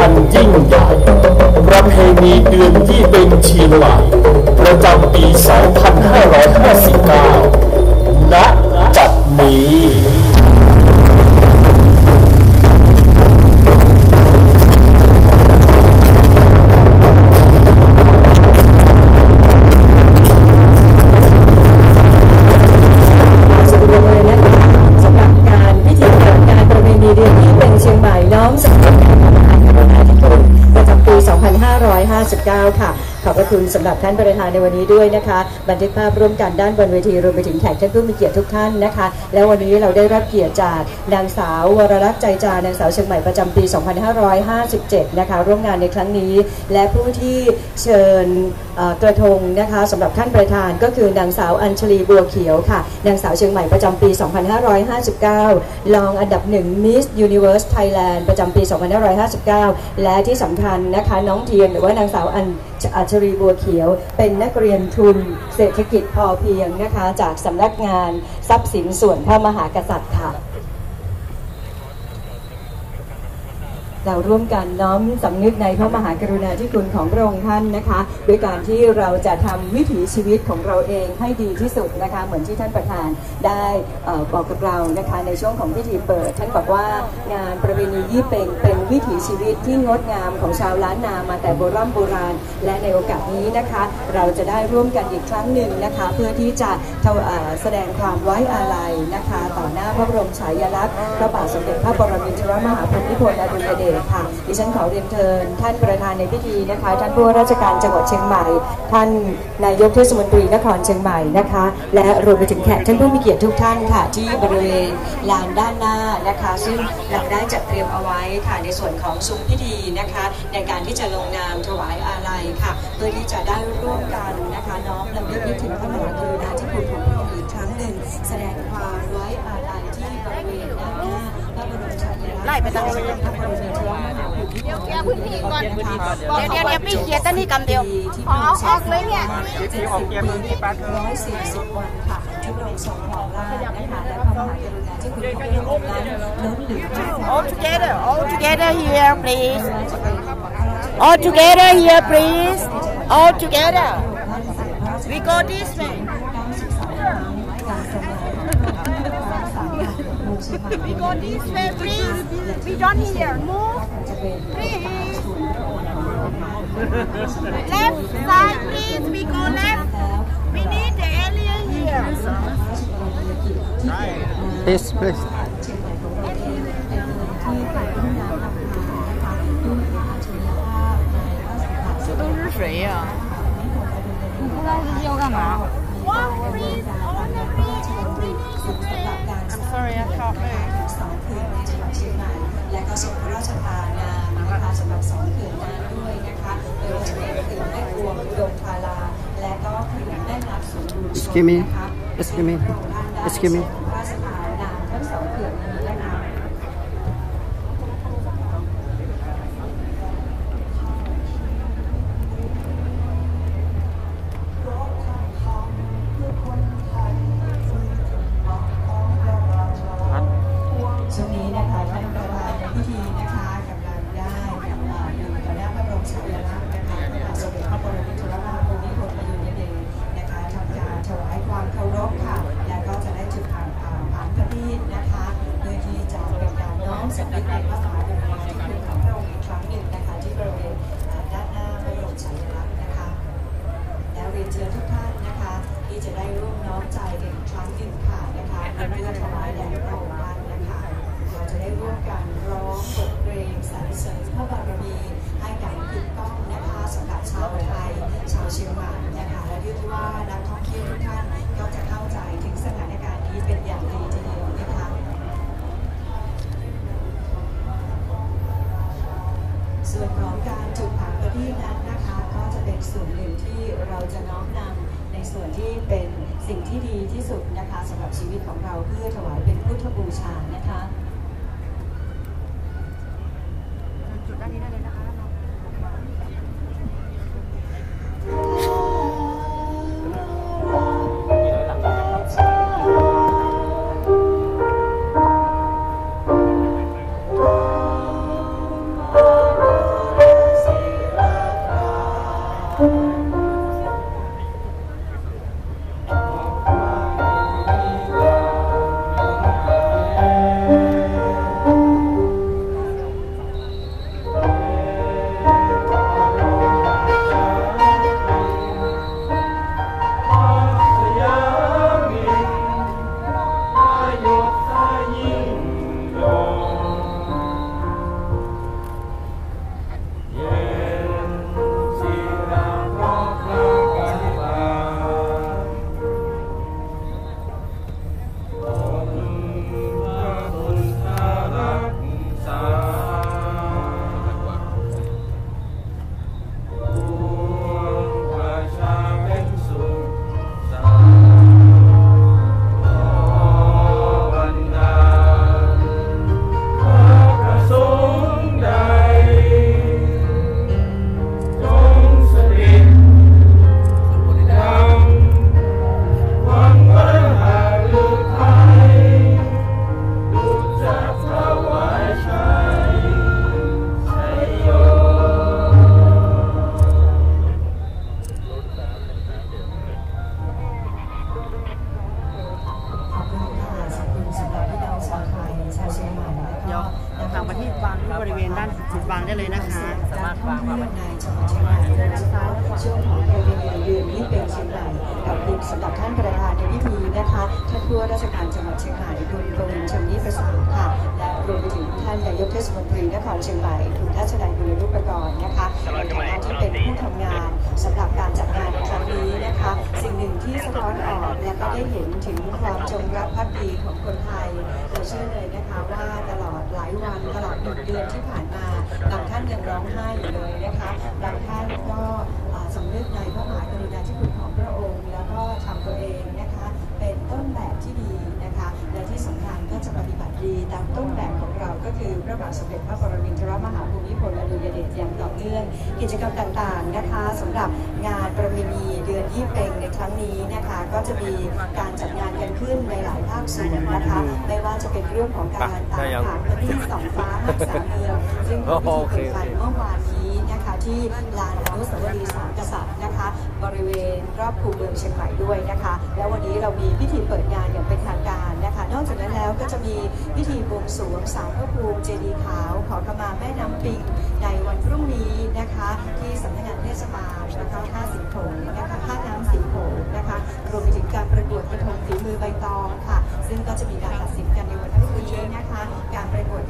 นยิ่งใหญ่ประเพณีเดือนยี่เป็งเชียงใหม่ประจำปี 2559 ณ จัดนี้ค่ะขอบพระคุณสำหรับท่านประธานในวันนี้ด้วยนะคะบันทึกภาพร่วมกันด้านบนเวทีรวมไปถึงแขกท่านผู้มีเกียรติทุกท่านนะคะแล้ววันนี้เราได้รับเกียรติจากนางสาววรรัตน์ใจจานางสาวเชียงใหม่ประจำปี 2557 นะคะร่วมงานในครั้งนี้และผู้ที่เชิญกระทงนะคะสำหรับท่านประธานก็คือนางสาวอัญชลีบัวเขียวค่ะนางสาวเชียงใหม่ประจำปี 2559 รองอันดับ1 Miss Universe Thailand ประจำปี 2559 และที่สำคัญนะคะน้องเทียนหรือว่านางสาวอัญชลีบัวเขียวเป็นนักเรียนทุนเศรษฐกิจพอเพียงนะคะจากสำนักงานทรัพย์สินส่วนพระมหากษัตริย์ค่ะเราร่วมกันน้อมสำนึกในพระมหากรุณาธิคุณของพระองค์ท่านนะคะด้วยการที่เราจะทำวิถีชีวิตของเราเองให้ดีที่สุดนะคะเหมือนที่ท่านประธานได้บอกกับเรานะคะในช่วงของพิธีเปิดท่านบอกว่างานประเพณียี่เป็งเป็นวิถีชีวิตที่งดงามของชาวล้านนามาแต่โบราณและในโอกาสนี้นะคะเราจะได้ร่วมกันอีกครั้งหนึ่งนะคะเพื่อที่จะแสดงความไว้อาลัยนะคะต่อหน้าพระบรมฉายาลักษณ์พระบาทสมเด็จพระปรมินทรมหาภูมิพลอดุลยเดชค่ะดิฉันขอเรียนเชิญท่านประธานในพิธีนะคะท่านผู้ว่าราชการจังหวัดเชียงใหม่ท่านนายกเทศมนตรีนครเชียงใหม่นะคะและรวมไปถึงแขกท่านผู้มีเกียรติทุกท่านค่ะที่บริเวณลานด้านหน้านะคะซึ่งเราได้จัดเตรียมเอาไว้ค่ะในส่วนของซุ้มพิธีนะคะในการที่จะลงนามถวายอาลัยค่ะเพื่อที่จะได้ร่วมกันนะคะน้อมรำลึกถึงพระมหากรุณาธิคุณของพระองค์อีกครั้งหนึ่งแสดงความไว้อาลัยที่บริเวณด้านหน้าพระบรมฉายาลักษณ์ไล่ไปทางนี้เดี๋ยวพื้นที่ก่อนเดี๋ยวพี่เขียนตั้งนี่กำเดียวออกเลยเนี่ยออกเกียร์พื้นที่แป๊บ140 วันค่ะที่เราส่งของราชนะคะและพระมหากรุณาธิคุณของพระองค์นั้นล้นเหลือ All together here please All together here please All together We go this way We go this way, please. We don't hear. Move, please. Left side, please. We go left. We need the area here. Please, please. 这都是谁呀？不知道这是要干嘛。One, please. Sorry, I can't move. และก็ส่งพระราชทานนามนะคะสำหรับ2 เขื่อนนั้นด้วยนะคะโดยจะเป็นเขื่อนแม่กวงอุดมธาราและก็เขื่อนแม่น้ำสูงบุญชนนะคะ Excuse me พระราชทานนามทั้ง2 เขื่อนนี้นะคะช่วงนี้นะคะท่านประธานในพิธีนะคะกำลังได้อยู่ต่อหน้าพระบรมฉายาลักษณ์นะคะพระบาทสมเด็จพระปรมินทรมหาภูมิพลอดุลยเดชนะคะทำการถวายความเคารพค่ะและก็จะได้จุดผ่านพระนีตนะคะเพื่อที่จะเป็นการน้อมสำนึกในพระมหากรุณาธิคุณของพระองค์อีกครั้งหนึ่งนะคะที่บริเวณด้านหน้าพระบรมฉายาลักษณ์นะคะแล้วเรียนเชิญทุกท่านนะคะที่จะได้ร่วมน้อมใจกันอีกครั้งหนึ่งค่ะนะคะเพื่อถวายแด่พระองค์ท่านนะคะเราจะได้ร่วมกันร้องบทเพลงสรรเสริญพระบารมีให้อย่างถูกต้องนะคะสำหรับชาวไทยชาวเชียงใหม่นะคะและเชื่อว่านักท่องเที่ยวทุกท่านก็จะเข้าใจถึงสถานการณ์นี้เป็นอย่างดีทีเดียวนะคะส่วนของการจุดผางประทีปนั้นนะคะก็จะเป็นส่วนหนึ่งที่เราจะน้อมนำในส่วนที่เป็นสิ่งที่ดีที่สุดนะคะสำหรับชีวิตของเราเพื่อถวายเป็นพุทธบูชานะคะจุดด้านนี้ได้เลยนะคะนะคะการท่องเที่ยวในจังหวัดเชียงใหม่โดยเฉพาะช่วงของประเพณีเดือนยี่เป็งเชียงใหม่กับคุณสำหรับท่านประธานในพิธีนะคะท่านผู้ว่าราชการจังหวัดเชียงใหม่คุณกวินชมนิประสานค่ะและรวมไปถึงท่านนายกเทศมนตรีนครเชียงใหม่คุณทัชนัยบุญรูปกรนะคะในฐานะที่เป็นผู้ทำงานสำหรับการจัดงานในครั้งนี้นะคะสิ่งหนึ่งที่สะท้อนออกและก็ได้เห็นถึงความจงรักภักดีของคนไทยเราเชื่อเลยนะคะว่าตลอดหลายวันตลอด1 เดือนที่ผ่านมาบางท่านยังร้องไห้อยู่เลยนะคะบางท่านก็สำนึกในพระมหากรุณาธิคุณของพระองค์แล้วก็ทำตัวเองนะคะเป็นต้นแบบที่ดีนะคะและที่สำคัญก็จะปฏิบัติดีตามต้นแบบของเราก็คือพระบาทสมเด็จพระปรมินทรมหาภูมิพลอดุลยเดชอย่างต่อเนื่องกิจกรรมต่างๆนะคะสำหรับงานประเพณีเดือนยี่เป็งในครั้งนี้นะคะก็จะมีการจัดงานกันขึ้นในหลายภาคส่วนนะคะไม่ว่าจะเป็นเรื่องของการตามหาพื้นที่สองฟ้าห้างสามเมืองซึ่งพิธีเปิดกันเมื่อวานนี้นะคะที่ลานอนุสาวรีย์สามกษัตริย์นะคะบริเวณรอบคูเมืองเชียงใหม่ด้วยนะคะแล้ววันนี้เรามีพิธีเปิดงานอย่างเป็นทางการนะคะนอกจากนั้นแล้วก็จะมีพิธีบวงสรวงศาลพระภูมิเจดีย์ขาวขอขมาแม่น้ำปิงในวันพรุ่งนี้นะคะที่สำนักงานเทศบาลนะคะท่าสิงห์โขงนะคะท่าน้ำสิงห์โขงนะคะรวมไปถึงการประกวดกระทงฝีมือใบตองค่ะซึ่งก็จะมีการตัดสินกันในวันพรุ่งนี้นะคะการประกวด